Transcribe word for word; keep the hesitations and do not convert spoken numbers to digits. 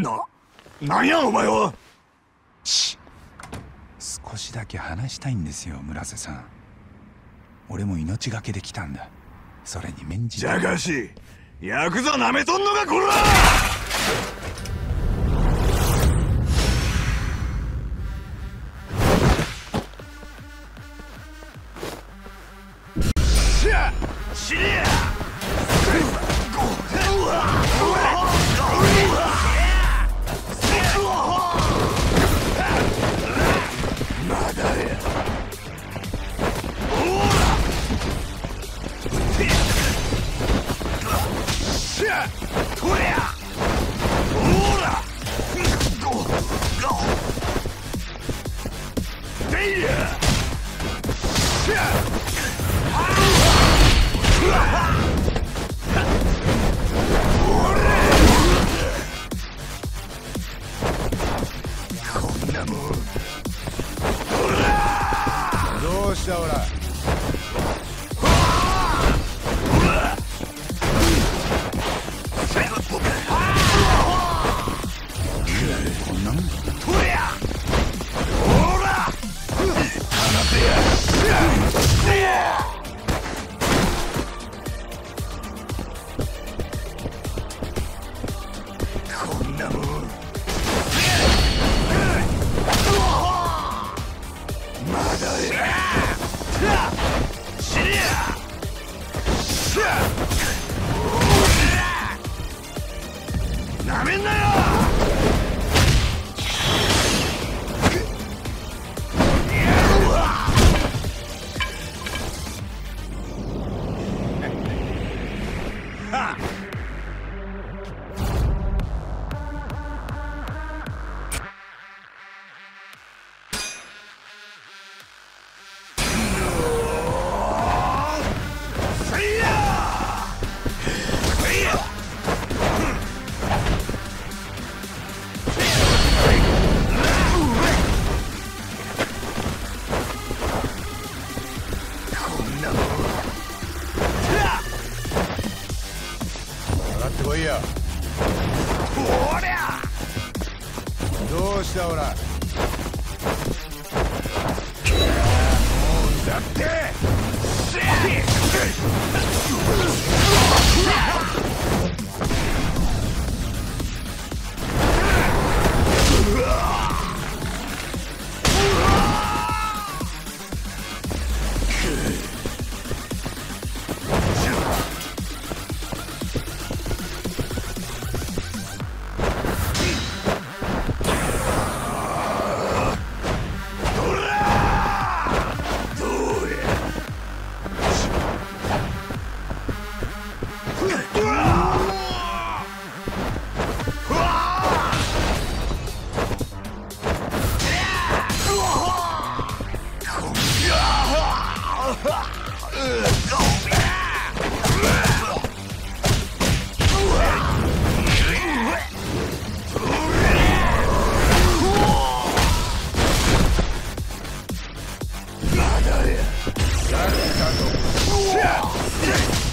な、なんやお前は。 し少しだけ話したいんですよ、村瀬さん。俺も命がけで来たんだ。それに免じて。 じゃがしヤクザなめとんのかこら。しゃ死ねや。まだや。しゃとりゃほらゴゴでいやしゃこんなもんどうしたオラ。 こんなもんとりゃほら放てやこんなもんまだや死ねやしゃなめんなよ。 上がってこいよ。 おりゃどうしたオラ。 もうだってしゃまだや。